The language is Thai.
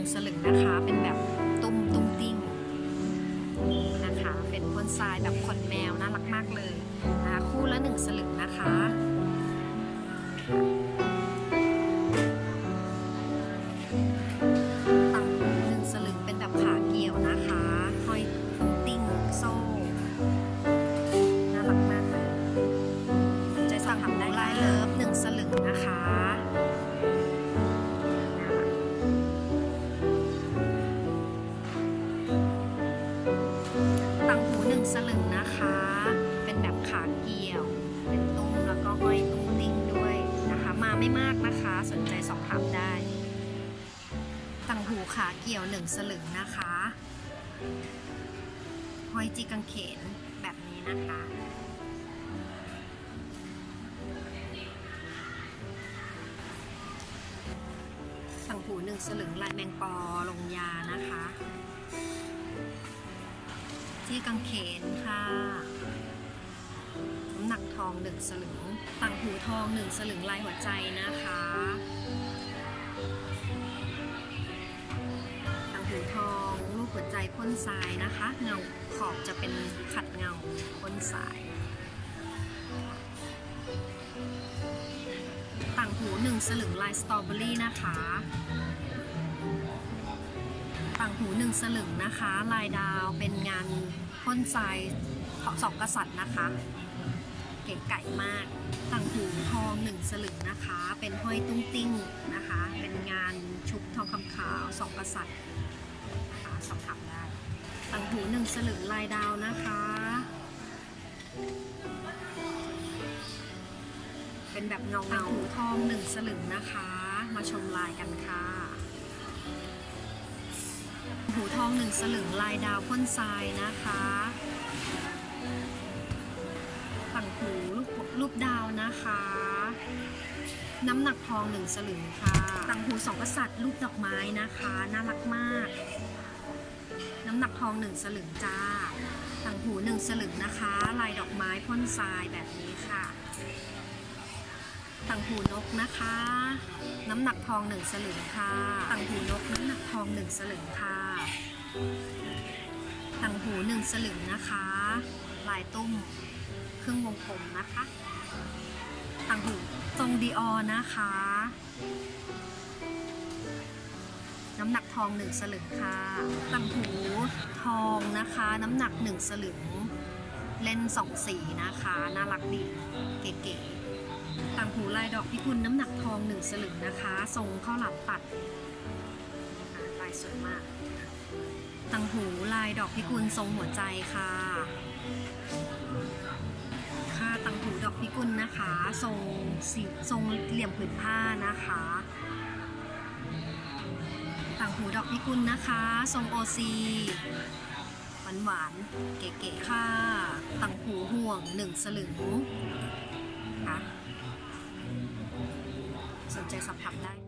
1 สลึงนะคะเป็นแบบตุ้มติ้งนะคะเป็นพ่นทรายแบบขนแมวน่ารักมากเลยนะคะคู่ละ1 สลึงนะคะต่างหู1 สลึงเป็นแบบขาเกี่ยวนะคะห้อยตุ้งติ้งโซ่น่ารักมากเลยใจสั่งทำได้ลายเลิฟ1 สลึงนะคะต่างหู1 สลึงนะคะเป็นแบบขาเกี่ยวเป็นตุ้งแล้วก็ห้อยตุ้งติ้งด้วยนะคะมาไม่มากนะคะสนใจสอบถามได้ต่างหูขาเกี่ยว1 สลึงนะคะห้อยจีกางเขนแบบนี้นะคะต่างหู1 สลึงลายแมงปอลงยานะคะที่กางเขนค่ะน้ำหนักทอง1 สลึงต่างหูทอง1 สลึงลายหัวใจนะคะต่างหูทองรูปหัวใจพ่นทรายนะคะเงาขอบจะเป็นขัดเงาพ่นทรายต่างหู1 สลึงลายสตรอเบอรี่นะคะต่างหู1 สลึงนะคะลายดาวเป็นงานพ่นทราย2 กษัตริย์นะคะเก๋ไก่มากต่างหูทอง1 สลึงนะคะเป็นห้อยตุ้งติ้งนะคะเป็นงานชุบทองคำขาว2 กษัตริย์นะคะสอบถามได้ต่างหู1 สลึงลายดาวนะคะเป็นแบบเงาต่างหูทอง1 สลึงนะคะมาชมลายกันค่ะหูทอง1 สลึงลายดาวพ่นทรายนะคะต่างหูรูปดาวนะคะน้ำหนักทอง1 สลึงค่ะต่างหู2 กษัตริย์รูปดอกไม้นะคะน่ารักมากน้ำหนักทอง1 สลึงจ้าต่างหู1 สลึงนะคะลายดอกไม้พ่นทรายแบบนี้ค่ะต่างหูนกนะคะน้ำหนักทอง1 สลึงค่ะต่างหูนกน้ำหนักทอง1 สลึงค่ะต่างหู1 สลึงนะคะลายตุ้มครึ่งวงกลมนะคะต่างหูทรงดีออนะคะน้ำหนักทอง1 สลึงค่ะต่างหูทองนะคะน้ำหนัก1 สลึงเล่น2 สีนะคะน่ารักดีเก๋ๆต่างหูลายดอกพิกุลน้ำหนักทอง1 สลึงนะคะทรงข้าวหลามตัดลายสวยมากต่างหูลายดอกพิกุลทรงหัวใจค่ะต่างหูดอกพิกุลนะคะทรงเหลี่ยมผืนผ้านะคะต่างหูดอกพิกุลนะคะทรงโอซีหวานเก๋ๆค่ะต่างหูห่วง1 สลึงค่ะสนใจสอบถามได้